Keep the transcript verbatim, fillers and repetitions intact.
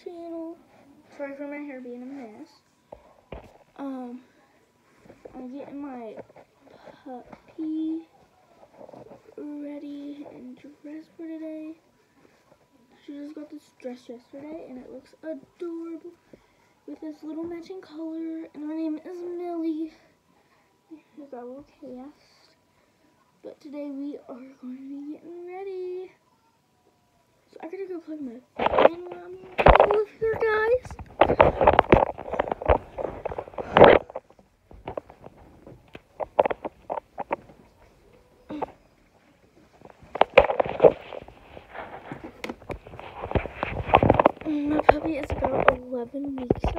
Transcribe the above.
channel. Sorry for my hair being a mess. Um, I'm getting my puppy ready and dressed for today. She just got this dress yesterday and it looks adorable with this little matching color. And her name is Mille. She's our little cast. But today we are going to be getting ready. So I gotta go plug my phone in while I'm all of here, guys. My puppy is about eleven weeks